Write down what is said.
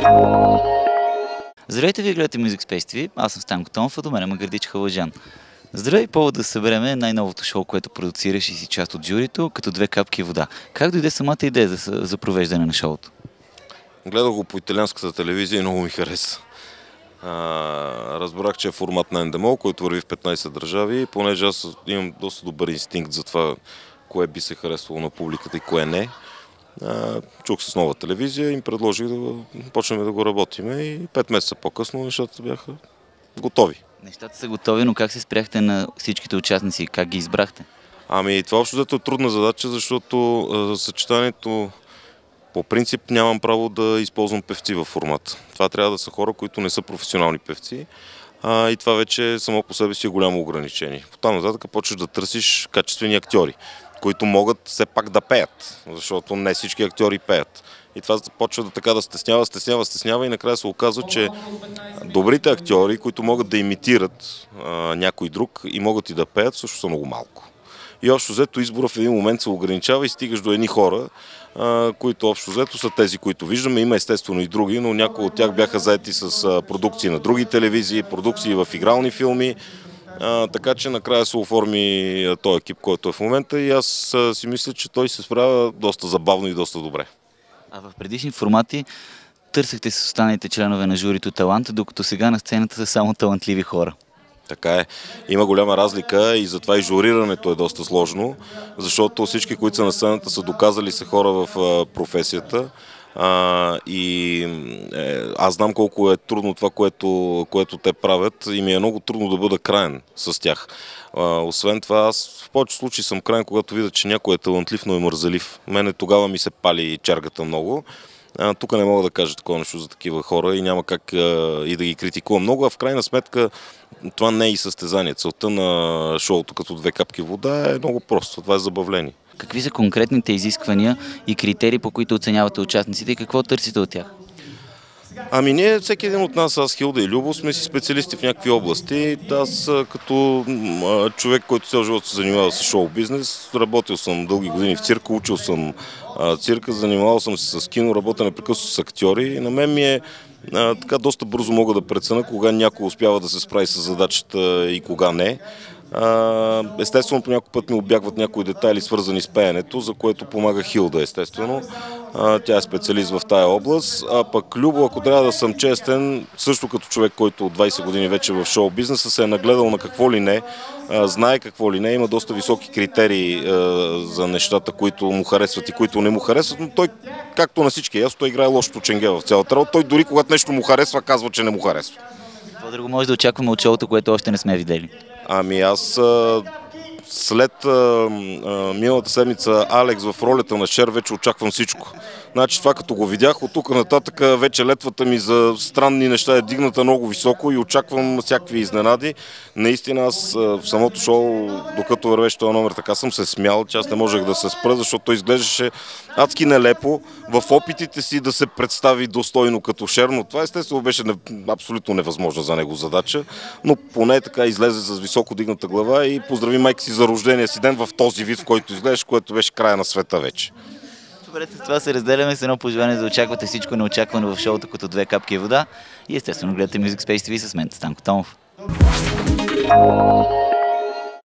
Здравейте, вие гледате Music Space TV, аз съм Станко Томов, а до мен е Магърдич Халаджан. Здравей, повод да събереме най-новото шоу, което продуцираш и си част от журито, като две капки вода. Как дойде самата идея за провеждане на шоуто? Гледах го по италианската телевизия и много ми хареса. Разбрах, че е формат на Ендемол, който върви в 15 държави, понеже аз имам доста добър инстинкт за това, кое би се харесвало на публиката и кое не. Чух с нова телевизия и им предложих да почнем да го работим и 5 месеца по-късно нещата бяха готови. Нещата са готови, но как се спряхте на всичките участници? Как ги избрахте? Това общо взето е трудна задача, защото съчетанието по принцип нямам право да използвам певци във формат. Това трябва да са хора, които не са професионални певци. И това вече само по себе си е голямо ограничение. Потам нататък почваш да търсиш качествени актьори, които могат все пак да пеят, защото не всички актьори пеят. И това почва да стеснява и накрая се оказва, че добрите актьори, които могат да имитират някой друг и могат и да пеят, също са много малко. И общо взето избора в един момент се ограничава и стигаш до едни хора, които общо взето са тези, които виждаме. Има естествено и други, но някои от тях бяха заети с продукции на други телевизии, продукции в игрални филми. Така че накрая се оформи този екип, който е в момента и аз си мисля, че той се справя доста забавно и доста добре. А в предишни формати търсихте с останалите членове на журито талант, докато сега на сцената са само талантливи хора. Така е. Има голяма разлика и затова и журирането е доста сложно, защото всички, които са на сцената, са доказали се хора в професията. Аз знам колко е трудно това, което те правят и ми е много трудно да бъда краен с тях. Освен това, аз в повечето случаи съм краен, когато видя, че някой е талантлив, но е мързелив. Мене тогава ми се пали чергата много. Тук не мога да кажа такова нещо за такива хора и няма как и да ги критикувам много, а в крайна сметка това не е и състезание. Целта на шоуто като две капки вода е много просто. Това е забавление. Какви са конкретните изисквания и критерии, по които оценявате участниците и какво търсите от тях? Ние, всеки един от нас, аз, Хилда и Любо, сме си специалисти в някакви области. Аз като човек, който цял живот се занимава с шоу-бизнес, работил съм дълги години в цирка, учил съм цирка, занимавал съм се с кино, работя непрекъснато с актьори и на мен ми е така доста бързо мога да преценя кога някой успява да се справи с задачата и кога не. Естествено, по някой път ми обягват някои детайли, свързани с пеенето, за което помага Хилда, естествено. Тя е специалист в тая област. А пък Любо, ако трябва да съм честен, също като човек, който от 20 години вече в шоу-бизнеса се е нагледал на какво ли не, знае какво ли не, има доста високи критерии за нещата, които му харесват и които не му харесват, но той, както на всички ясно, той играе лошото ченге в цялата работа. Той дори когато нещо му харесва, казва, че не му харесва. Какво друго може да очакваме от шоуто, което още не сме видели? Аз след миналата седмица Алекс в ролята на Шер вече очаквам всичко. Значи това като го видях, от тук нататък вече летвата ми за странни неща е дигната много високо и очаквам всякакви изненади. Наистина аз в самото шоу, докато вървеше този номер, така съм се смял, че аз не можех да се спра, защото той изглеждаше адски нелепо в опитите си да се представи достойно като Шер, но това естествено беше абсолютно невъзможна за него задача, но поне така излезе с високо дигната глава и поздрави майка си за рождения си ден в този вид, в който изглеждаш, което беше края на света вече. Добре, с това се разделяме с едно пожелание да очаквате всичко неочаквано в шоуто като две капки вода и естествено гледате Music Space TV с мен, Станко Томов.